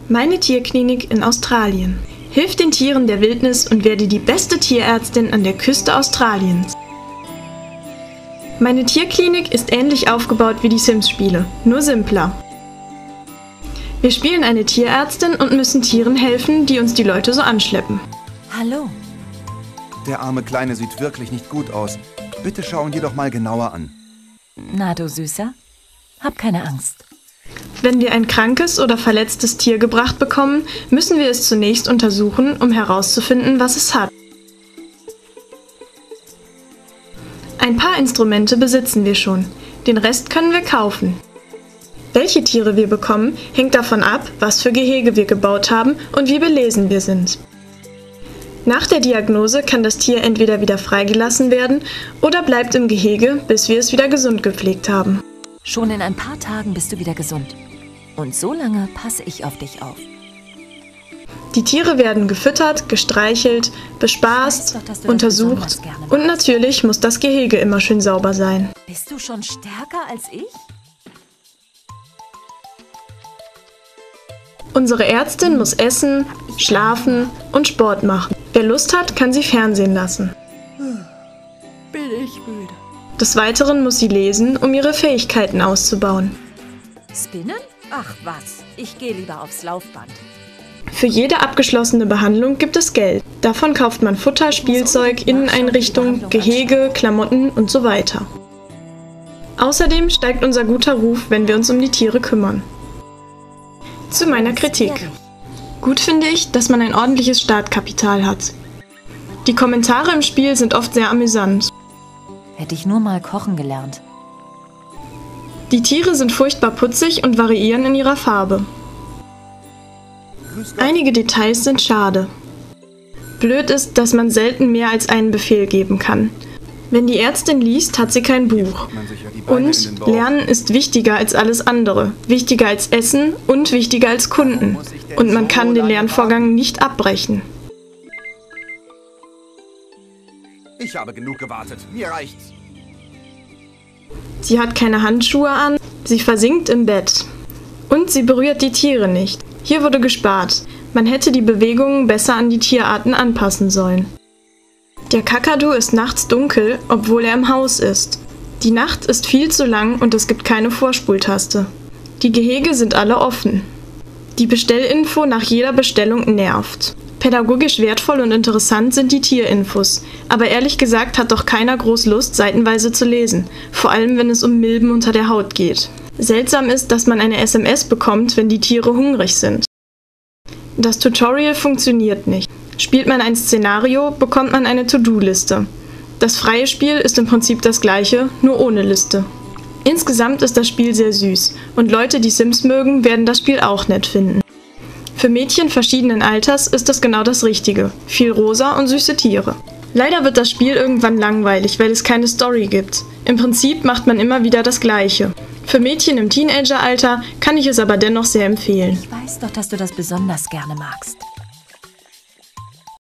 Meine Tierklinik in Australien. Hilf den Tieren der Wildnis und werde die beste Tierärztin an der Küste Australiens. Meine Tierklinik ist ähnlich aufgebaut wie die Sims-Spiele, nur simpler. Wir spielen eine Tierärztin und müssen Tieren helfen, die uns die Leute so anschleppen. Hallo. Der arme Kleine sieht wirklich nicht gut aus. Bitte schau ihn dir doch mal genauer an. Na du Süßer, hab keine Angst. Wenn wir ein krankes oder verletztes Tier gebracht bekommen, müssen wir es zunächst untersuchen, um herauszufinden, was es hat. Ein paar Instrumente besitzen wir schon, den Rest können wir kaufen. Welche Tiere wir bekommen, hängt davon ab, was für Gehege wir gebaut haben und wie belesen wir sind. Nach der Diagnose kann das Tier entweder wieder freigelassen werden oder bleibt im Gehege, bis wir es wieder gesund gepflegt haben. Schon in ein paar Tagen bist du wieder gesund. Und so lange passe ich auf dich auf. Die Tiere werden gefüttert, gestreichelt, bespaßt, untersucht und natürlich muss das Gehege immer schön sauber sein. Bist du schon stärker als ich? Unsere Ärztin muss essen, schlafen und Sport machen. Wer Lust hat, kann sie Fernsehen lassen. Bin ich müde. Des Weiteren muss sie lesen, um ihre Fähigkeiten auszubauen. Spinnen? Ach was, ich gehe lieber aufs Laufband. Für jede abgeschlossene Behandlung gibt es Geld. Davon kauft man Futter, Spielzeug, Inneneinrichtung, Gehege, Klamotten und so weiter. Außerdem steigt unser guter Ruf, wenn wir uns um die Tiere kümmern. Zu meiner Kritik. Gut finde ich, dass man ein ordentliches Startkapital hat. Die Kommentare im Spiel sind oft sehr amüsant. Hätte ich nur mal kochen gelernt. Die Tiere sind furchtbar putzig und variieren in ihrer Farbe. Einige Details sind schade. Blöd ist, dass man selten mehr als einen Befehl geben kann. Wenn die Ärztin liest, hat sie kein Buch. Und Lernen ist wichtiger als alles andere. Wichtiger als Essen und wichtiger als Kunden. Und man kann den Lernvorgang nicht abbrechen. Ich habe genug gewartet. Mir reicht's. Sie hat keine Handschuhe an, sie versinkt im Bett. Und sie berührt die Tiere nicht. Hier wurde gespart. Man hätte die Bewegungen besser an die Tierarten anpassen sollen. Der Kakadu ist nachts dunkel, obwohl er im Haus ist. Die Nacht ist viel zu lang und es gibt keine Vorspultaste. Die Gehege sind alle offen. Die Bestellinfo nach jeder Bestellung nervt. Pädagogisch wertvoll und interessant sind die Tierinfos, aber ehrlich gesagt hat doch keiner groß Lust, seitenweise zu lesen, vor allem wenn es um Milben unter der Haut geht. Seltsam ist, dass man eine SMS bekommt, wenn die Tiere hungrig sind. Das Tutorial funktioniert nicht. Spielt man ein Szenario, bekommt man eine To-Do-Liste. Das freie Spiel ist im Prinzip das gleiche, nur ohne Liste. Insgesamt ist das Spiel sehr süß und Leute, die Sims mögen, werden das Spiel auch nett finden. Für Mädchen verschiedenen Alters ist das genau das Richtige. Viel rosa und süße Tiere. Leider wird das Spiel irgendwann langweilig, weil es keine Story gibt. Im Prinzip macht man immer wieder das Gleiche. Für Mädchen im Teenageralter kann ich es aber dennoch sehr empfehlen. Ich weiß doch, dass du das besonders gerne magst.